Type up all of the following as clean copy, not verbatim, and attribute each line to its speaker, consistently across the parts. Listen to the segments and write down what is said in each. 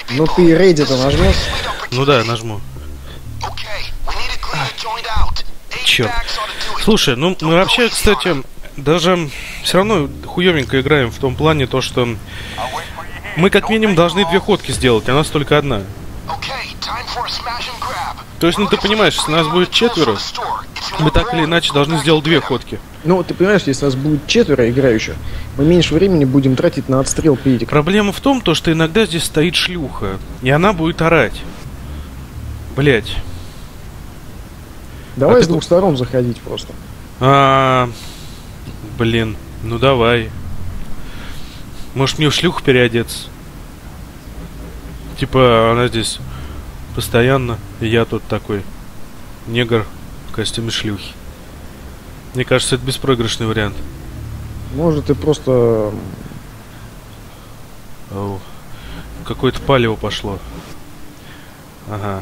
Speaker 1: Ну ты Reddit-то нажмешь?
Speaker 2: Ну да, нажму. Черт. Слушай, ну мы вообще, кстати, даже все равно хуёвенько играем в том плане, то что мы как минимум должны 2 ходки сделать, а нас только одна. То есть, ну ты понимаешь, если нас будет 4, мы так или иначе должны сделать 2 ходки.
Speaker 1: Ну, ты понимаешь, если нас будет 4 играющих, мы меньше времени будем тратить на отстрел педик.
Speaker 2: Проблема в том, то, что иногда здесь стоит шлюха, и она будет орать. Блять.
Speaker 1: Давай
Speaker 2: А
Speaker 1: с 2 сторон заходить просто.
Speaker 2: Блин, ну давай. Может мне в шлюху переодеться? Типа она здесь постоянно, и я тут такой негр в костюме шлюхи. Мне кажется, это беспроигрышный вариант.
Speaker 1: Может, ты просто...
Speaker 2: Оу. Какое-то палево пошло. Ага.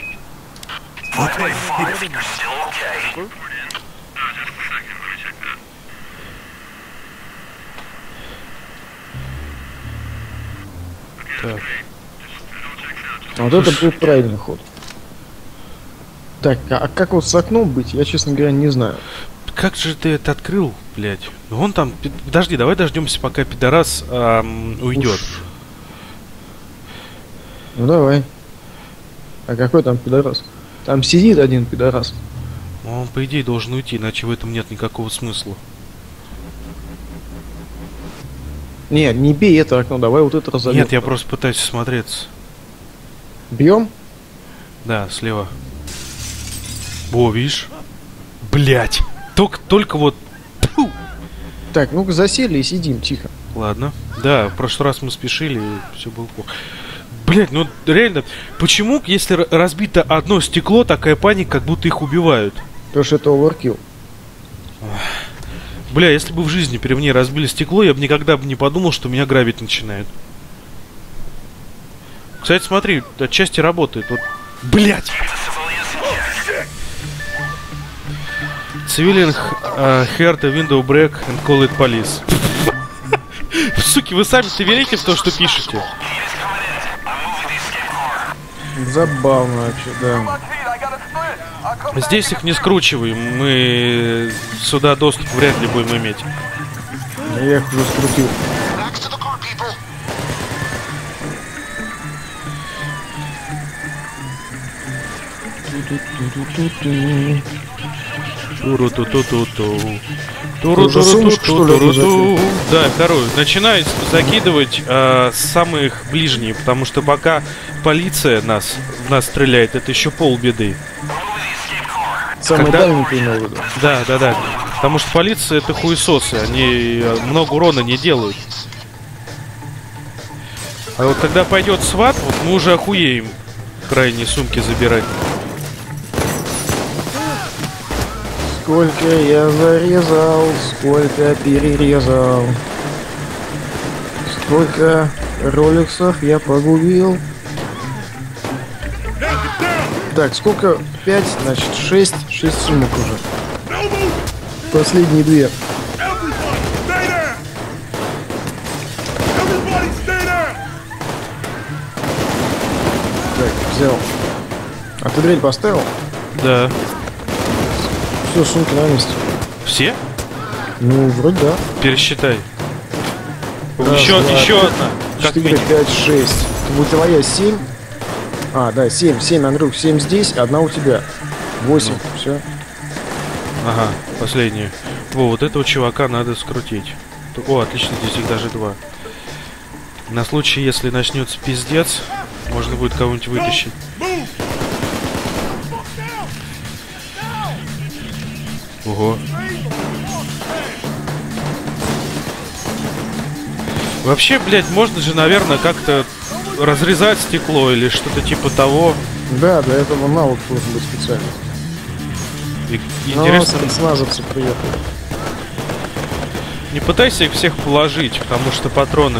Speaker 2: Так.
Speaker 1: Вот это был правильный ход. Так, а как вот с окном быть, я, честно говоря, не знаю.
Speaker 2: Как же ты это открыл, блядь? Ну он там... Подожди, давай дождемся, пока пидорас уйдет.
Speaker 1: Ну давай. А какой там пидорас? Там сидит один пидорас.
Speaker 2: Он, по идее, должен уйти, иначе в этом нет никакого смысла.
Speaker 1: Нет, не бей это окно, давай вот это разобьем.
Speaker 2: Нет, я просто пытаюсь осмотреться.
Speaker 1: Бьем?
Speaker 2: Да, слева. О, видишь? Блять. Только вот... Тьфу!
Speaker 1: Так, ну-ка засели и сидим, тихо.
Speaker 2: Ладно. Да, в прошлый раз мы спешили, и все было плохо. Блять, ну реально, почему, если разбито одно стекло, такая паника, как будто их убивают?
Speaker 1: Потому что это оверкилл.
Speaker 2: Бля, если бы в жизни при мне разбили стекло, я бы никогда бы не подумал, что меня грабить начинают. Кстати, смотри, отчасти работает. Вот, блять! Civilian heard a window break and call it police. Суки, вы сами-то верите в то, что пишете?
Speaker 1: Забавно вообще, да.
Speaker 2: Здесь их не скручиваем, мы сюда доступ вряд ли будем иметь.
Speaker 1: Я их уже скрутил.
Speaker 2: Да, вторую. Начинай закидывать самых ближних, потому что пока полиция нас стреляет, это еще полбеды.
Speaker 1: Самый дальний ты имел в виду?
Speaker 2: Да. Потому что полиция это хуесосы, они много урона не делают. А вот когда пойдет сват, вот мы уже охуеем крайние сумки забирать.
Speaker 1: Сколько я зарезал, сколько перерезал, сколько роликсов я погубил. Так, сколько? 5, значит 6 сумок уже. Последние 2. Так, взял. А ты дверь поставил?
Speaker 2: Да.
Speaker 1: Все, сумки на месте.
Speaker 2: Все?
Speaker 1: Ну, вроде да.
Speaker 2: Пересчитай.
Speaker 1: Раз,
Speaker 2: Еще
Speaker 1: два,
Speaker 2: одна. Как
Speaker 1: 4,
Speaker 2: минимум.
Speaker 1: 5, 6. Вот твоя 7. А, да, 7, Андрюх, 7 здесь, одна у тебя. 8, все.
Speaker 2: Ага, последнюю. Вот этого чувака надо скрутить. О, отлично, здесь их даже 2. На случай, если начнется пиздец, можно будет кого-нибудь вытащить. Ого. Вообще, блядь, можно же, наверное, как-то разрезать стекло или что-то типа того.
Speaker 1: Да, для этого навык должен быть специальный.
Speaker 2: Интересно.
Speaker 1: Спецназовцы приехали.
Speaker 2: Не пытайся их всех положить, потому что патроны.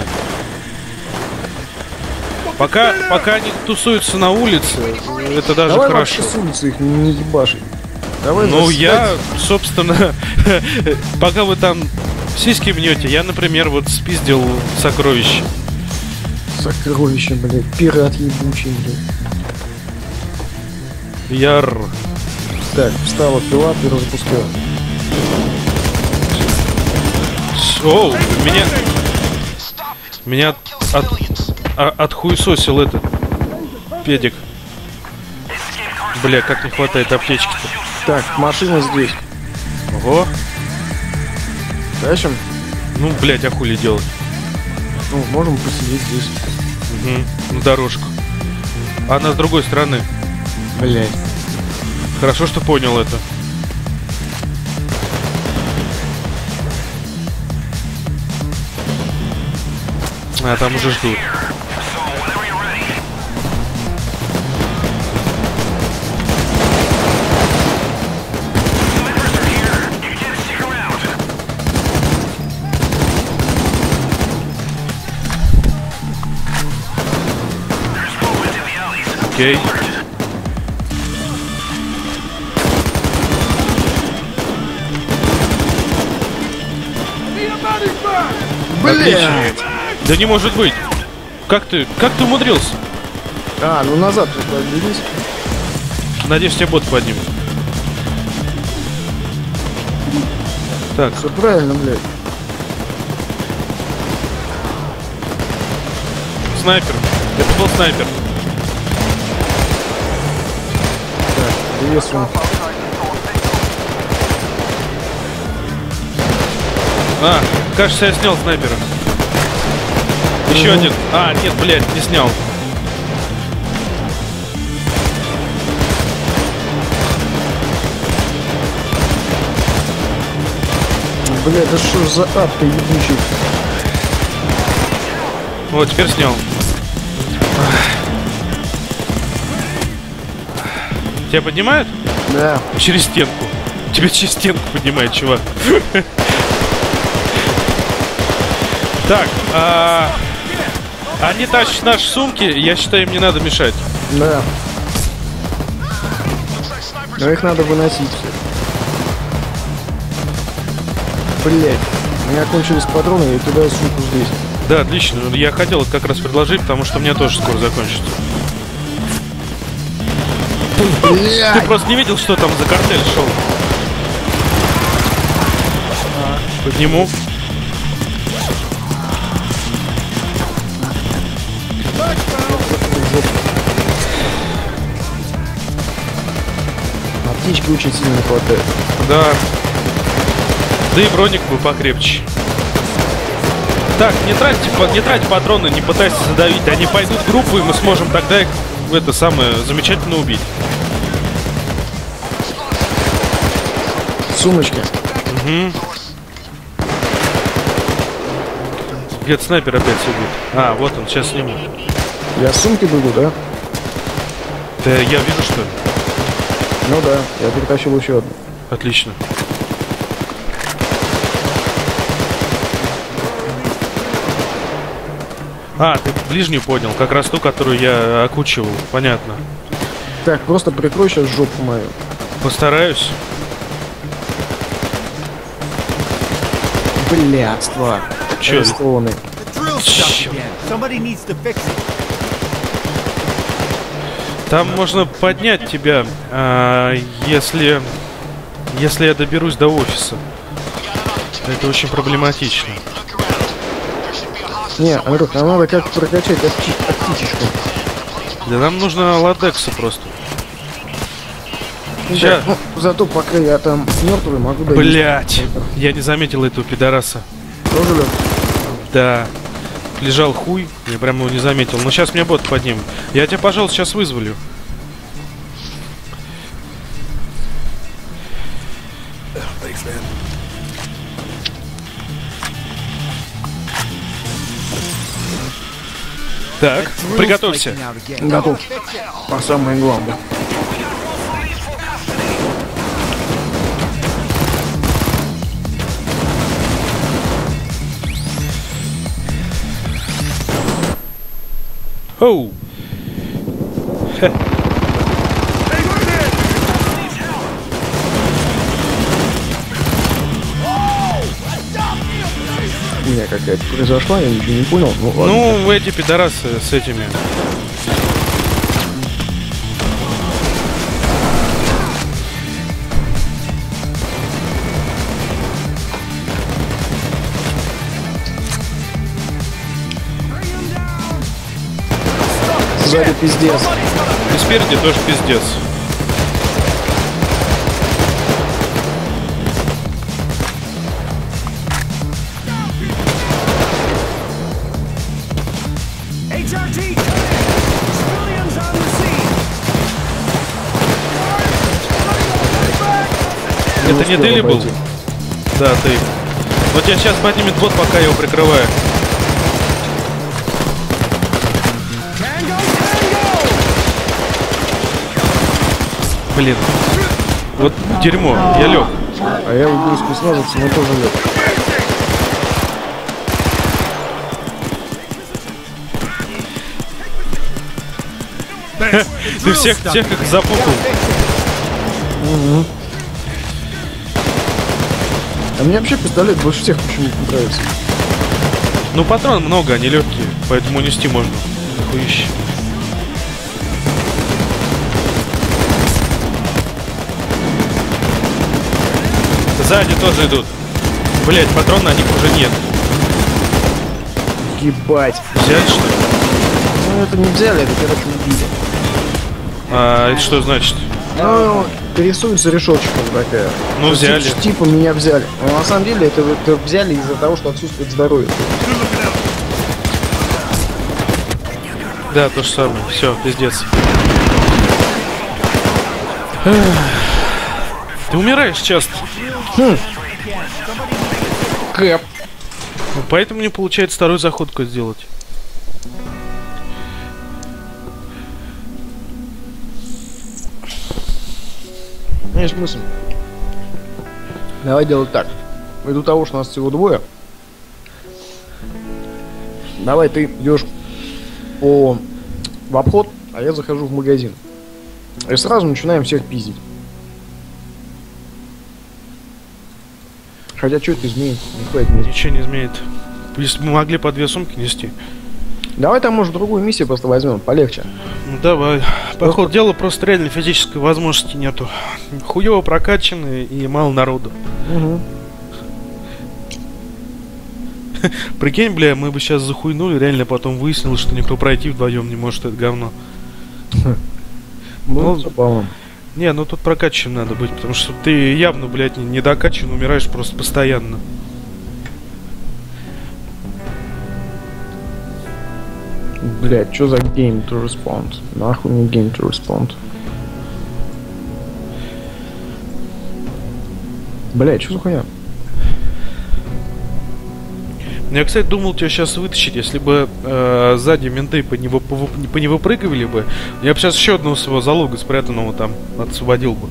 Speaker 2: Пока они тусуются на улице, это даже
Speaker 1: Давай
Speaker 2: хорошо.
Speaker 1: вообще с улицы их не ебашить. Давай
Speaker 2: Ну я, собственно, пока вы там сиськи мнете, я, например, вот спиздил сокровище.
Speaker 1: Сокровище, блядь. Пират ебучий, блядь.
Speaker 2: Яр.
Speaker 1: Так, встала пила, перезапускаю.
Speaker 2: Оу, меня отхуесосил этот педик. Бля, как не хватает аптечки-то.
Speaker 1: Так, машина здесь.
Speaker 2: Ого.
Speaker 1: Тащим?
Speaker 2: Ну, блядь, а хули делать?
Speaker 1: Ну, можем посидеть здесь.
Speaker 2: Угу, на дорожку. А она с другой стороны.
Speaker 1: Блядь.
Speaker 2: Хорошо, что понял это. А, там уже ждут. Окей. Отлично. Да не может быть. Как ты умудрился?
Speaker 1: А, ну назад тут подберись.
Speaker 2: Надеюсь, тебя бот поднимет. Так,
Speaker 1: Все правильно, блядь.
Speaker 2: снайпер. Это был снайпер.
Speaker 1: Так, приветствую.
Speaker 2: А, кажется, я снял снайпера. Еще один. А, нет, блядь, не снял.
Speaker 1: Бля, да что ж за ад-то ебучий?
Speaker 2: Вот, теперь снял. Тебя поднимают?
Speaker 1: Да.
Speaker 2: Через стенку. Тебя через стенку поднимает, чувак. Так, они тащат наши сумки, я считаю, им не надо мешать.
Speaker 1: Да. Но их надо выносить все. Блять, у меня кончились патроны, я кидаю сумку здесь.
Speaker 2: Да, отлично. Я хотел это как раз предложить, потому что у меня тоже скоро закончится. Ты просто не видел, что там за картель шел? Подниму.
Speaker 1: Аптечки очень сильно не хватает.
Speaker 2: Да. Да и броник бы покрепче. Так, не трать патроны, не пытайся задавить. Они пойдут в группу, и мы сможем тогда их это самое замечательно убить.
Speaker 1: Сумочки.
Speaker 2: Угу. Где-то снайпер опять сидит. А, вот он, сейчас сниму.
Speaker 1: Я с сумки бегу, да?
Speaker 2: Да я вижу, что ли.
Speaker 1: Ну да, я перетащил еще одну.
Speaker 2: Отлично. А, ты ближнюю поднял, как раз ту, которую я окучивал. Понятно.
Speaker 1: Так, просто прикрой сейчас жопу мою.
Speaker 2: Постараюсь.
Speaker 1: Блядство.
Speaker 2: Чё?
Speaker 1: Арестованный.
Speaker 2: Там можно поднять тебя, если я доберусь до офиса. Это очень проблематично.
Speaker 1: Не, Андрюх, нам надо как прокачать оптичечку.
Speaker 2: Да нам нужно ладекса просто.
Speaker 1: Да, ну, зато пока я там мертвый, могу доить.
Speaker 2: Блять, я не заметил этого пидораса.
Speaker 1: Тоже лёг?
Speaker 2: Да. Лежал хуй, я прям его не заметил. Но сейчас меня бот поднимет. Я тебя, пожалуйста, сейчас вызволю. Так, приготовься.
Speaker 1: Готов. По самое главное.
Speaker 2: Оу. Хе.
Speaker 1: хуйня какая-то произошла, я не понял. Ну, ладно.
Speaker 2: Ну, эти пидорасы с этими.
Speaker 1: Сзади пиздец.
Speaker 2: И спереди тоже пиздец. Это не ты ли был? Да, ты. Вот тебя сейчас поднимет бот, пока я его прикрываю. Блин. Вот дерьмо, я лег.
Speaker 1: А я убил спецназовца, но тоже лег.
Speaker 2: Ты всех как запутал.
Speaker 1: Угу. А мне вообще пистолет больше всех почему-то нравится.
Speaker 2: Ну, патрон много, они легкие, поэтому нести можно. Хуище. Сзади тоже идут. Блять, патрон на них уже нет.
Speaker 1: Ебать.
Speaker 2: Взяли, что ли?
Speaker 1: Ну, это не взяли, это, короче, убили.
Speaker 2: А это что значит?
Speaker 1: Ну, рисуется решеточка такая.
Speaker 2: Ну, взяли.
Speaker 1: Типа меня взяли. Но на самом деле это взяли из-за того, что отсутствует здоровье.
Speaker 2: Да, то же самое. Все, пиздец. Ты умираешь часто.
Speaker 1: Кэп.
Speaker 2: Ну, поэтому не получается вторую заходку сделать.
Speaker 1: Есть смысл. Давай делать так. Ввиду того, что нас всего двое. Давай ты идешь в обход, а я захожу в магазин. И сразу начинаем всех пиздить. Хотя что это изменит?
Speaker 2: Ничего не изменит. Если бы мы могли по 2 сумки нести.
Speaker 1: Давай там, может, другую миссию просто возьмем, полегче.
Speaker 2: Ну давай. По ходу дела просто реально физической возможности нету. Хуёво прокачаны и мало народу.
Speaker 1: Угу.
Speaker 2: Прикинь, бля, мы бы сейчас захуйнули, реально потом выяснилось, что никто пройти вдвоем не может, это говно.
Speaker 1: Ну, забавно.
Speaker 2: Не, ну тут прокачан надо быть, потому что ты явно, блядь, не докачан, умираешь просто постоянно.
Speaker 1: Блять, что за game to respond? Нахуй не game to respond. Блять, что за хуйня?
Speaker 2: Я, кстати, думал тебя сейчас вытащить, если бы сзади менты по не выпрыгивали бы. Я бы сейчас еще одного своего залога спрятанного там освободил бы.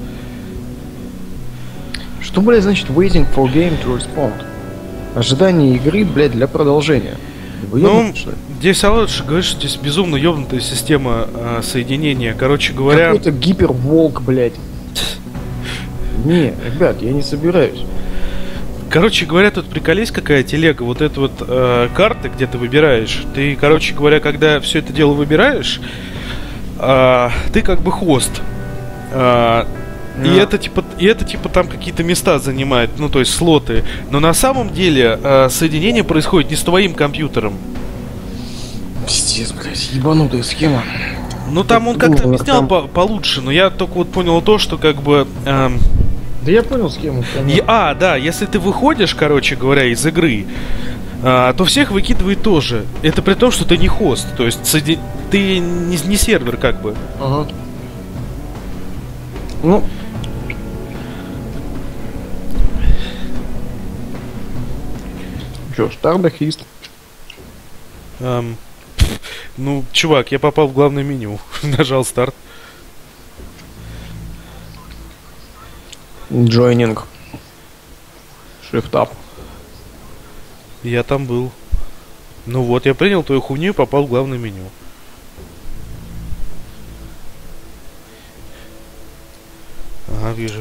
Speaker 1: Что, блядь, значит waiting for game to respond? Ожидание игры, блядь, для продолжения.
Speaker 2: Ну, здесь лучше говоришь, что здесь безумно ёбнутая система соединения. Короче говоря...
Speaker 1: Какой-то гиперволк, блядь. Не, ребят, я не собираюсь.
Speaker 2: Короче говоря, тут приколись какая телега. Вот эта вот карта, где ты выбираешь. Ты, короче говоря, когда все это дело выбираешь, ты как бы хост. И это типа там какие-то места занимает, ну то есть слоты. Но на самом деле соединение происходит не с твоим компьютером.
Speaker 1: Пиздец, блядь, ебанутая схема.
Speaker 2: Ну там он как-то объяснял получше, но я только вот понял то, что как бы...
Speaker 1: Да я понял схему.
Speaker 2: Да, если ты выходишь, короче говоря, из игры, то всех выкидывает тоже. Это при том, что ты не хост, то есть ты не сервер как бы.
Speaker 1: Ага. Ну... Чё, стардахист?
Speaker 2: Ну, чувак, я попал в главное меню. Нажал старт.
Speaker 1: Joining. Shift up.
Speaker 2: Я там был. Ну вот, я принял твою хуйню и попал в главное меню. Ага, вижу.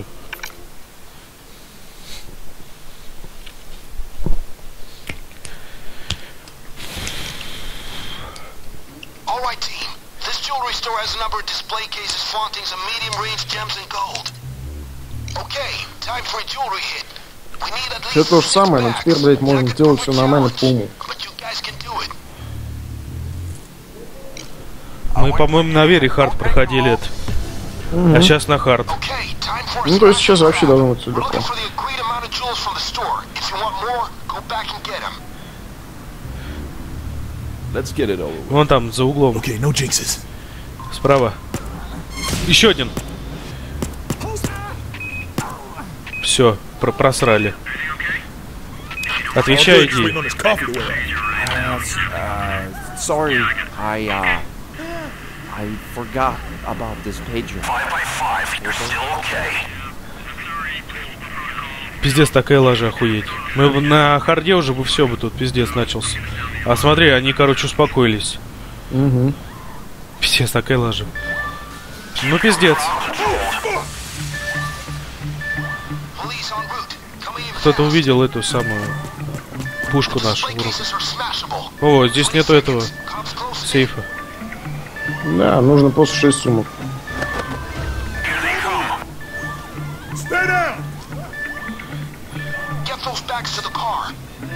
Speaker 3: store has a number of display cases flaunting some medium-range gems and gold. Okay, time for a jewelry hit. We need at
Speaker 1: Все
Speaker 3: least
Speaker 1: то же
Speaker 3: 6
Speaker 1: самое, но теперь, блядь,
Speaker 3: bags.
Speaker 1: можно
Speaker 3: That could
Speaker 1: делать
Speaker 3: prove
Speaker 1: все
Speaker 3: a
Speaker 1: нормально по
Speaker 3: challenge,
Speaker 1: уму.
Speaker 3: but you guys can do it.
Speaker 2: Мы, по-моему, на Вере хард проходили это. А сейчас на хард.
Speaker 3: Okay, time for a
Speaker 1: Ну, то есть
Speaker 3: smash
Speaker 1: сейчас вообще
Speaker 3: grab.
Speaker 1: должно быть все
Speaker 3: We're
Speaker 1: легко.
Speaker 3: looking for the agreed amount of jewels from the store. If you want more, go back and get them.
Speaker 4: Let's get it over with.
Speaker 2: Вон там, за углом.
Speaker 5: Okay, no jinxes.
Speaker 2: Справа. Еще один. Все, просрали. Отвечай,
Speaker 5: Just waiting
Speaker 2: иди.
Speaker 5: on this coffee to wear out.
Speaker 6: Sorry, I forgot about this pager.
Speaker 3: 5x5, you're still okay.
Speaker 2: Пиздец, такая лажа, охуеть. Мы на харде уже бы все бы тут пиздец начался. А смотри, они, короче, успокоились.
Speaker 1: Угу.
Speaker 2: Пиздец, такая лажа. Ну, пиздец.
Speaker 3: Police en route. Coming in
Speaker 2: Кто-то
Speaker 3: fast.
Speaker 2: увидел эту самую пушку нашу в
Speaker 3: Display
Speaker 2: руку.
Speaker 3: cases are smashable.
Speaker 2: О, здесь нету этого
Speaker 3: Cops close.
Speaker 2: сейфа.
Speaker 1: Да, нужно просто 6 сумок.
Speaker 5: Stay down!
Speaker 3: Get those bags to the car.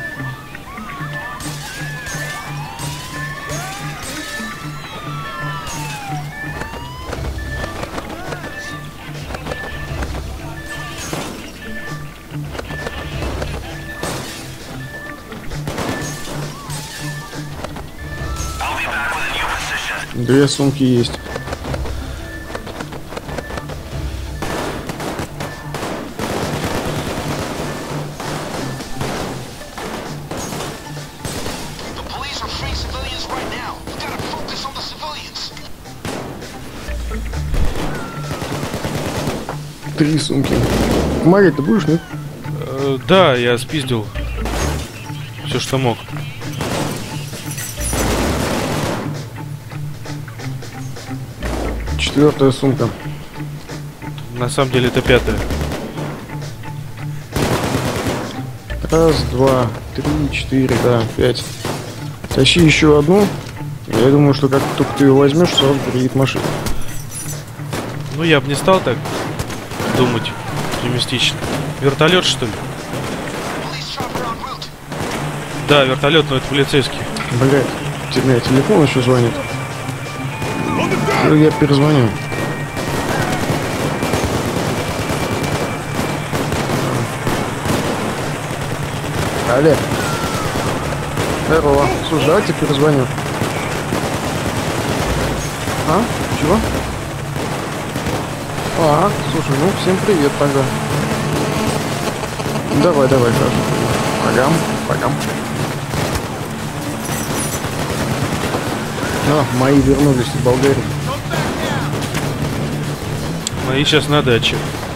Speaker 1: Две сумки есть.
Speaker 3: The police are freeing civilians right now. We gotta focus on the civilians.
Speaker 1: 3 сумки. Помогать ты будешь, нет?
Speaker 2: Да, я спиздил все, что мог.
Speaker 1: Четвертая сумка.
Speaker 2: На самом деле это пятая.
Speaker 1: Раз, два, три, четыре, да, 5. Тащи еще одну. Я думаю, что как только ты ее возьмешь, сразу приедет машина.
Speaker 2: Ну, я бы не стал так думать оптимистично. Вертолет, что ли?
Speaker 3: Police chopper en route.
Speaker 2: Да, вертолет, но это полицейский.
Speaker 1: Блять, тебе телефон еще звонит. Я перезвоню. Алле. Здорово. Слушай, давайте перезвоню. А? Чего? А, слушай, ну всем привет тогда. Давай, хорошо. Погам. Мои вернулись из Болгарии.
Speaker 2: Мои сейчас на даче.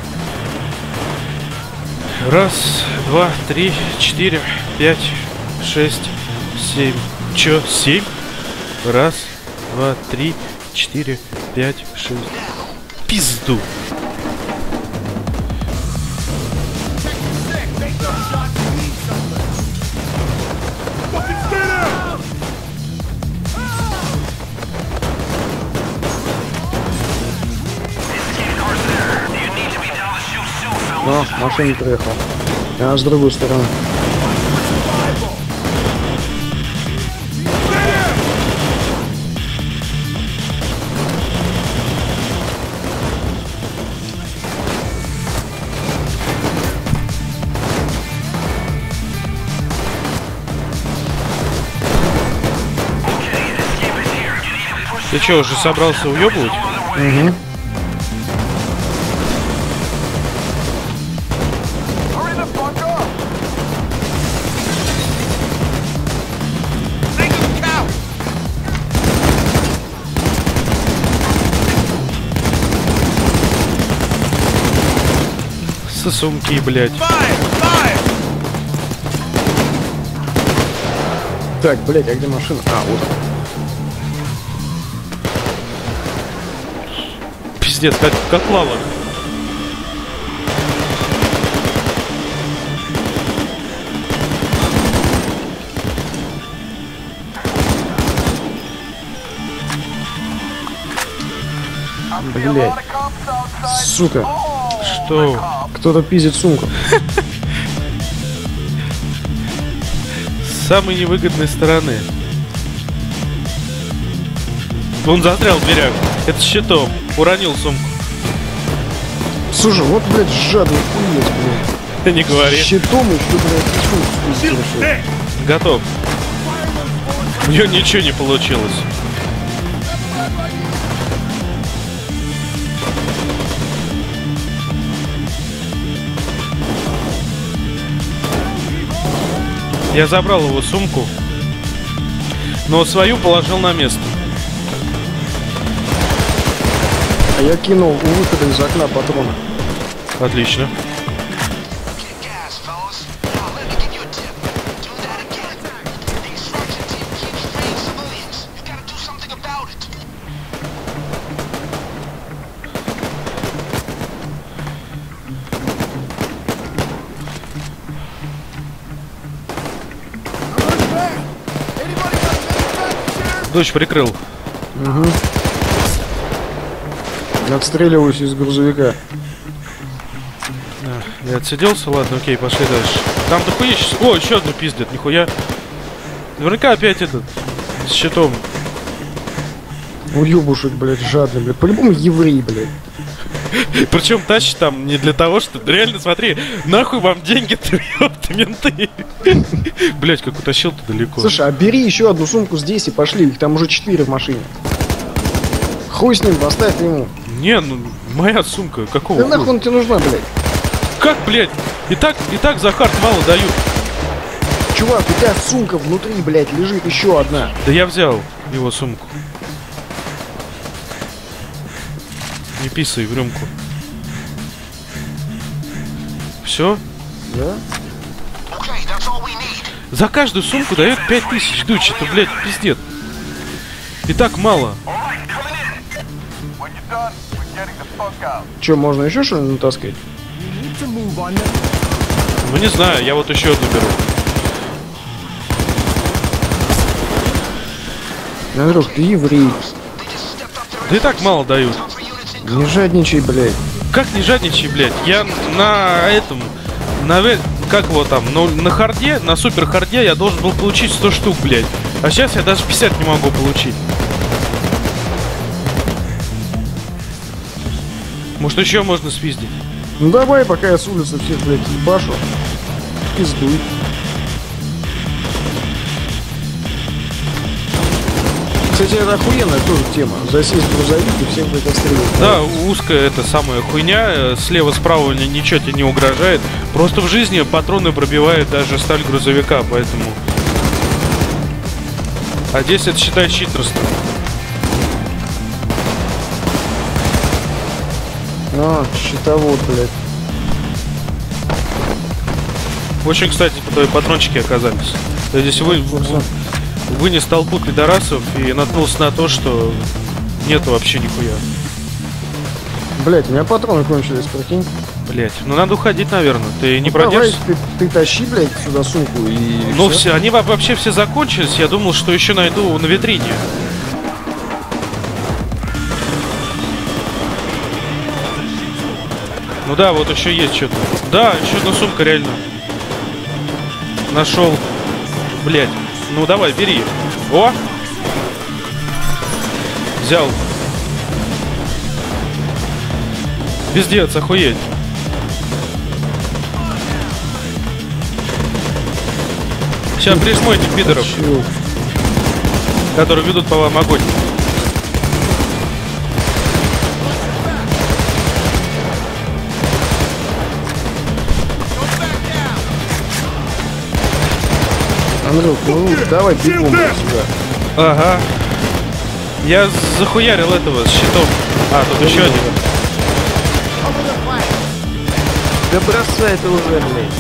Speaker 2: Раз, два, три, 4, 5, 6, 7. Чё, 7? Раз, два, 3, 4, 5, 6. Пизду.
Speaker 1: Но машина не приехала. А с другой стороны.
Speaker 2: Ты чё, уже собрался уёбывать?
Speaker 1: Угу.
Speaker 3: Hurry the fuck up! Think of the cow!
Speaker 2: Сосунки, блядь.
Speaker 1: Так, блять, а где машина? А, вот.
Speaker 2: Пиздец, как лава.
Speaker 1: блядь. Сука.
Speaker 2: Что?
Speaker 1: Кто-то пиздит сумку.
Speaker 2: С самой невыгодной стороны. Он застрял в дверях. Это с щитом. Уронил сумку.
Speaker 1: Слушай, вот, блядь, жадный хуец, блядь.
Speaker 2: Не говори.
Speaker 1: С щитом еще, блядь, сумку спиздил.
Speaker 2: Готов. У него ничего не получилось. Я забрал его сумку, но свою положил на место.
Speaker 1: А я кинул у выхода из окна патроны.
Speaker 2: Отлично.
Speaker 3: Kick ass, fellas. Now, let me give you a tip. Do that again. The extraction team keeps freeing civilians. You gotta do something about it.
Speaker 2: Дочь прикрыл.
Speaker 1: Угу. Отстреливаюсь из грузовика.
Speaker 2: Я отсиделся, ладно, окей, пошли дальше. Там дохуя сейчас... О, еще одну пиздят, нихуя. Наверняка опять этот, с щитом.
Speaker 1: Уебушек, блядь, жадный, блядь. По-любому еврей, блядь.
Speaker 2: Причем тащит там не для того, что... Реально, смотри, нахуй вам деньги-то, ёпта, менты. Блять, как утащил-то далеко.
Speaker 1: Слушай, а бери еще одну сумку здесь и пошли. Их там уже 4 в машине. Хуй с ним, поставь ему.
Speaker 2: Не, ну, моя сумка, какого
Speaker 1: Да
Speaker 2: хуя?
Speaker 1: нахуй она тебе нужна, блядь?
Speaker 2: Как, блядь? И так за хард мало дают.
Speaker 1: Чувак, у тебя сумка внутри, блядь, лежит еще одна.
Speaker 2: Да я взял его сумку. Не писай в рюмку. Все?
Speaker 1: Да?
Speaker 3: Okay, that's all we need.
Speaker 2: За каждую сумку дает 5000, дочь, это, блядь, пиздец. И так мало.
Speaker 1: Че, можно еще что-нибудь натаскать?
Speaker 2: Ну не знаю, я вот еще одну беру.
Speaker 1: Андрюх, ты еврей.
Speaker 2: Да и так мало дают.
Speaker 1: Не жадничай, блядь.
Speaker 2: Как не жадничай, блядь? Я на этом... Как его там? На харде, на супер харде я должен был получить 100 штук, блядь. А сейчас я даже 50 не могу получить. Может еще можно спиздить?
Speaker 1: Ну давай, пока я с улицы всех, блядь, ебашу. Пиздуй. Кстати, это охуенная тоже тема. Засесть в грузовик и всех, блядь, отстреливать.
Speaker 2: Да, узкая эта самая хуйня. Слева-справа ничего тебе не угрожает. Просто в жизни патроны пробивают даже сталь грузовика, поэтому... А здесь это, считай, читерство.
Speaker 1: А, щитовод, блядь.
Speaker 2: Очень, кстати, твои патрончики оказались. Я здесь вынес толпу пидорасов и наткнулся на то, что нету вообще нихуя.
Speaker 1: Блядь, у меня патроны кончились, прикинь.
Speaker 2: Блять, ну надо уходить, наверное. Ты не
Speaker 1: Ну, давай,
Speaker 2: продержишься?
Speaker 1: ты тащи, блядь, сюда сумку и...
Speaker 2: Ну
Speaker 1: всё.
Speaker 2: все, они вообще все закончились. Я думал, что еще найду на витрине. Ну да, вот еще есть что-то. Да, еще одна сумка реально. Нашел. Блять. Ну давай, бери. О! Взял. Пиздец, охуеть. Сейчас прижму этих пидоров,
Speaker 1: Чё?
Speaker 2: которые ведут по вам огонь.
Speaker 1: Андрюх, ну давай бегом сюда.
Speaker 2: Ага. Я захуярил этого с щитом. А, тут еще один.
Speaker 1: Да бросай это уже, блядь.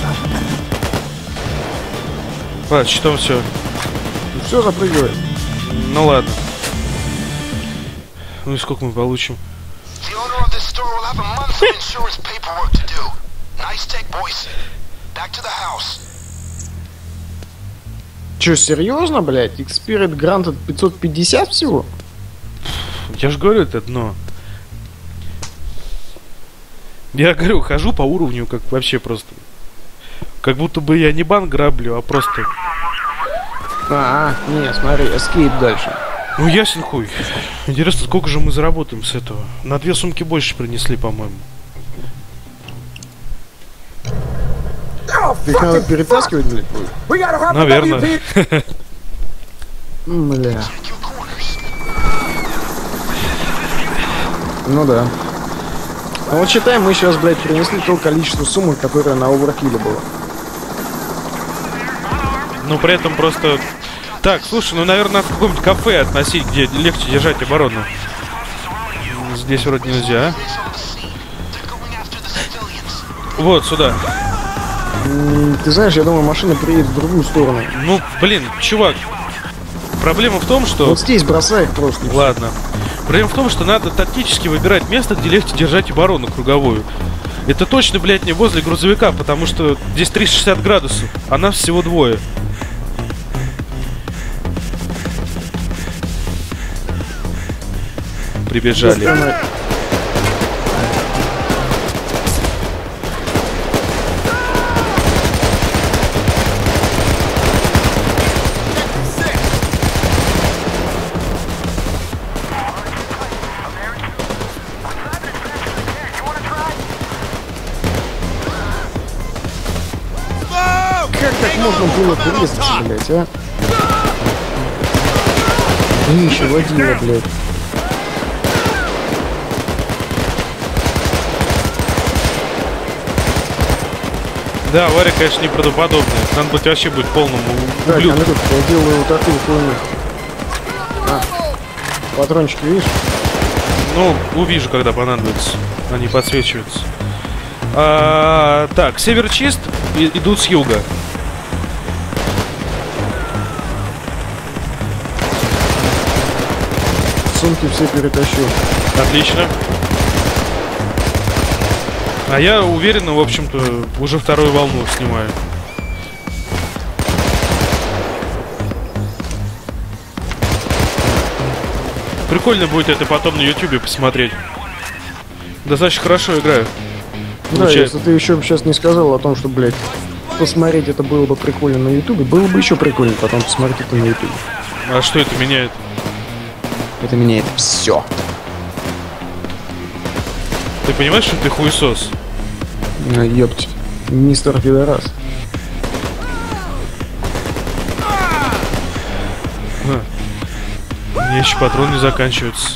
Speaker 2: Ладно, щитом все.
Speaker 1: Ну все, запрыгивай.
Speaker 2: Ну ладно. Ну и сколько мы получим?
Speaker 3: The owner of this store will have a month of insurance paperwork to do. Nice tech, boys. Back to the house.
Speaker 1: Че, серьезно, блядь? Expired Granted 550 всего?
Speaker 2: Я же говорю, это дно. Я говорю, хожу по уровню, как вообще просто. Как будто бы я не банк граблю, а просто...
Speaker 1: Не, смотри, эскейп дальше.
Speaker 2: Ну, ясен хуй. Интересно, сколько же мы заработаем с этого? На 2 сумки больше принесли, по-моему.
Speaker 1: Их надо перетаскивать, блядь, будет?
Speaker 2: Наверное.
Speaker 1: Бля. Ну да. Ну вот считай, мы сейчас, блядь, принесли то количество сумок, которое на оверкилле было.
Speaker 2: Но при этом просто... Так, слушай, ну, наверное, надо в какое-нибудь кафе относить, где легче держать оборону. Здесь вроде нельзя. Вот, сюда.
Speaker 1: Ты знаешь, я думаю, машина приедет в другую сторону.
Speaker 2: Ну, блин, чувак. Проблема в том, что...
Speaker 1: Вот здесь бросай их просто.
Speaker 2: Ладно. Проблема в том, что надо тактически выбирать место, где легче держать оборону круговую. Это точно, блядь, не возле грузовика, потому что здесь 360 градусов, а нас всего 2. Прибежали.
Speaker 1: Как так можно было врезаться, блядь, а? Нищий водила, блядь.
Speaker 2: Да, авария, конечно, неправдоподобная. Надо быть вообще быть полным
Speaker 1: Так,
Speaker 2: ублюдком.
Speaker 1: Андрюх, я делаю вот такую хуйню. Патрончики, видишь?
Speaker 2: Ну, увижу, когда понадобится. Они подсвечиваются. Так, север чист, идут с юга.
Speaker 1: Сумки все перетащил.
Speaker 2: Отлично. А я уверенно, в общем-то, уже 2-ю волну снимаю. Прикольно будет это потом на ютубе посмотреть. Достаточно хорошо играю.
Speaker 1: Да, если ты еще сейчас не сказал о том, что, блядь, посмотреть это было бы прикольно на ютубе, было бы еще прикольно потом посмотреть это на ютубе.
Speaker 2: А что это меняет?
Speaker 1: Это меняет все.
Speaker 2: Ты понимаешь, что ты хуесос?
Speaker 1: Ёпть. Мистер Пидорас.
Speaker 2: У меня еще патроны не заканчиваются.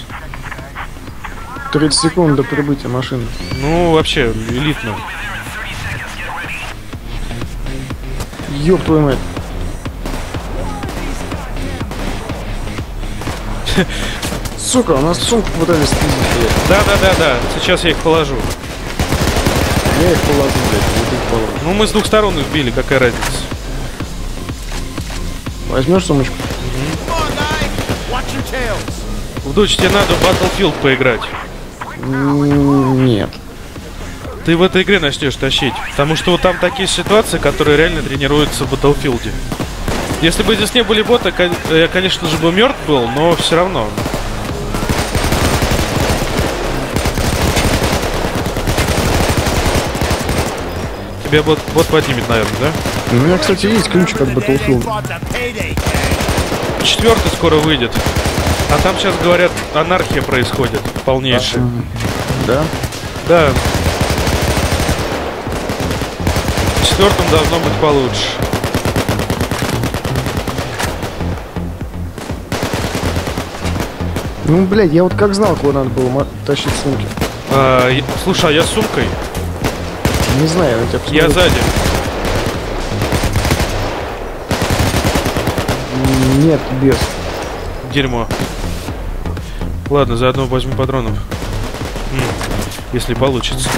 Speaker 1: 30 секунд до прибытия машины.
Speaker 2: Ну, вообще, элитно.
Speaker 1: Ёб твою мать. Сука, у нас сумку пытались спиздить, блядь.
Speaker 2: Да. Сейчас я их положу.
Speaker 1: Я их положу, блядь, вот их положу.
Speaker 2: Ну, мы с 2 сторон их били, какая разница?
Speaker 1: Возьмешь сумочку?
Speaker 2: В дочь тебе надо в Battlefield поиграть.
Speaker 1: Нет.
Speaker 2: Ты в этой игре начнешь тащить. Потому что вот там такие ситуации, которые реально тренируются в Battlefield. Если бы здесь не были боты, я, конечно же, бы мертв был, но все равно. Тебя бот поднимет, наверное, да?
Speaker 1: У меня, кстати, есть ключик от Battlefield.
Speaker 2: 4-й скоро выйдет. А там сейчас, говорят, анархия происходит. Полнейшая.
Speaker 1: Да?
Speaker 2: Да. В 4-м должно быть получше.
Speaker 1: Ну, блядь, я вот как знал, куда надо было тащить сумки.
Speaker 2: Слушай, а я с сумкой?
Speaker 1: Не знаю, я тебя посмотрю.
Speaker 2: Я сзади.
Speaker 1: Нет, без.
Speaker 2: Дерьмо. Ладно, заодно возьму патронов. Если получится.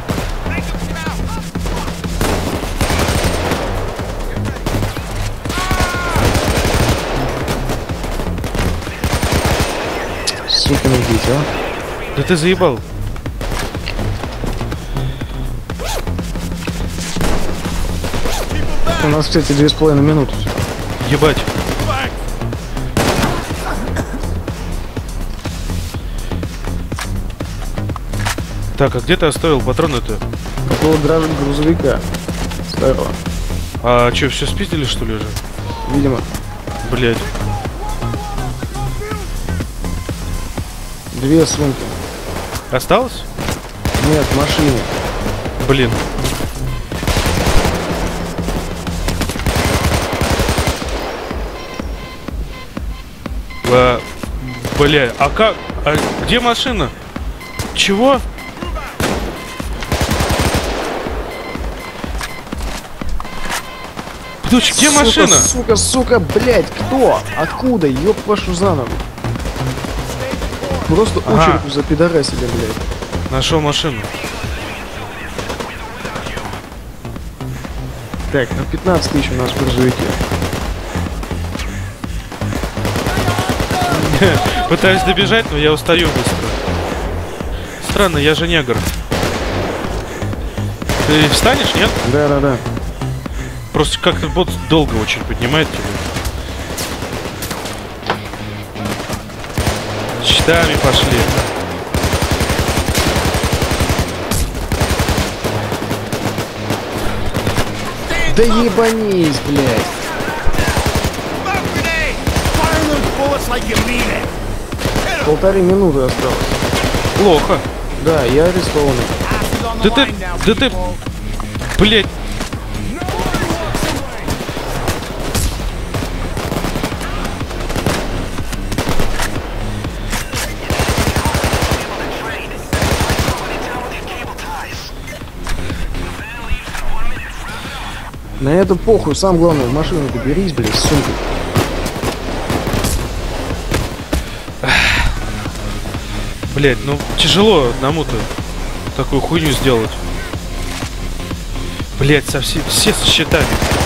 Speaker 1: Сукины дети, а?
Speaker 2: Да ты заебал.
Speaker 1: У нас, кстати, 2,5 минуты.
Speaker 2: Ебать. Так, а где ты оставил патроны-то?
Speaker 1: Около грузовика старого.
Speaker 2: А что, все спиздили, что ли, уже?
Speaker 1: Видимо.
Speaker 2: Блять.
Speaker 1: 2 сумки.
Speaker 2: Осталось?
Speaker 1: Нет, в машине.
Speaker 2: Блин. Бля, а как? А где машина? Чего? Дочь, где
Speaker 1: Сука,
Speaker 2: машина?
Speaker 1: Сука, блядь, кто? Откуда? Ёб вашу за ногу. Просто
Speaker 2: Ага.
Speaker 1: очередь за пидорасили, блядь.
Speaker 2: Нашел машину.
Speaker 1: Так, на 15 тысяч у нас в грузовике.
Speaker 2: Пытаюсь добежать, но я устаю быстро. Странно, я же негр. Ты встанешь, нет?
Speaker 1: Да.
Speaker 2: Просто как-то бот долго очень поднимает тебя. Щитами пошли.
Speaker 1: Да ебанись, блядь.
Speaker 5: Smoke grenade! Fire those bullets like you mean it!
Speaker 1: 1,5 минуты осталось.
Speaker 2: Плохо.
Speaker 1: Да, я арестованный.
Speaker 5: Ass is on the
Speaker 2: Да ты,
Speaker 5: line now,
Speaker 2: да ты,
Speaker 5: people.
Speaker 2: блять.
Speaker 1: На это похуй, сам главное в машину доберись, блядь, с сумкой.
Speaker 2: Блять, ну тяжело одному-то такую хуйню сделать. Блять, совсем все с щитами.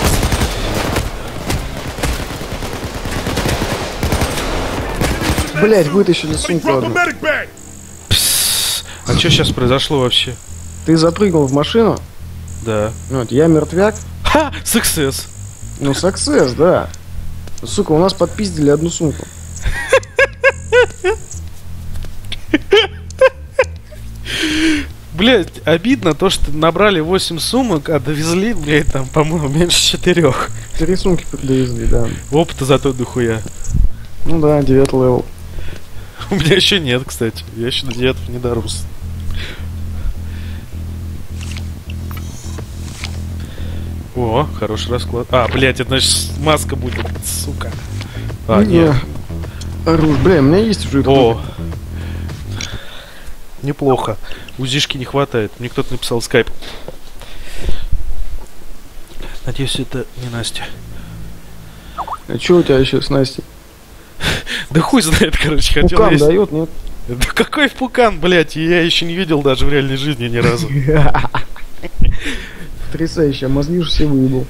Speaker 1: Блядь, вытащили сумку
Speaker 5: Drop a
Speaker 1: одну.
Speaker 5: medic bag!
Speaker 2: Пс. А что сейчас произошло вообще?
Speaker 1: Ты запрыгнул в машину,
Speaker 2: Да.
Speaker 1: вот, я мертвяк.
Speaker 2: Ха! Success!
Speaker 1: Ну, саксесс, да. Сука, у нас подпиздили одну сумку.
Speaker 2: Блять, обидно то, что набрали 8 сумок, а довезли, блять, там, по-моему, меньше 4.
Speaker 1: 3 сумки довезли, да.
Speaker 2: Опыта зато дохуя.
Speaker 1: Ну да, 9 левел.
Speaker 2: У меня еще нет, кстати. Я еще до 9 не дорос. О, хороший расклад. А, блять, это значит маска будет, сука. А, нет.
Speaker 1: Оружие. Бля, у меня есть уже это.
Speaker 2: О, неплохо. УЗИшки не хватает. Мне кто-то написал в скайп. Надеюсь, это не Настя.
Speaker 1: А чё у тебя еще с Настей?
Speaker 2: Да хуй знает, короче, хотел
Speaker 1: Пукан
Speaker 2: есть.
Speaker 1: дает, нет?
Speaker 2: Да какой пукан, блять, я еще не видел даже в реальной жизни ни разу.
Speaker 1: Потрясающе, а мозги же все выебал.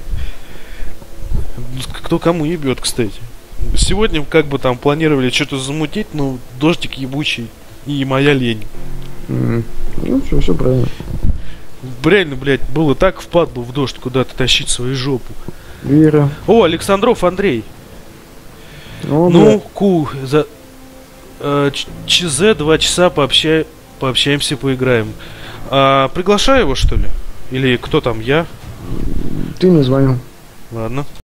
Speaker 2: Кто кому ебет, кстати. Сегодня как бы там планировали что-то замутить, но дождик ебучий и моя лень.
Speaker 1: Ну, все правильно.
Speaker 2: Реально, блядь, было так впадло в дождь куда-то тащить свою жопу.
Speaker 1: Вера.
Speaker 2: О, Александров Андрей.
Speaker 1: Ну,
Speaker 2: Ну, ку, за ЧЗ 2 часа пообщаемся, поиграем. Приглашаю его, что ли? Или кто там, я?
Speaker 1: ты мне звонил.
Speaker 2: Ладно.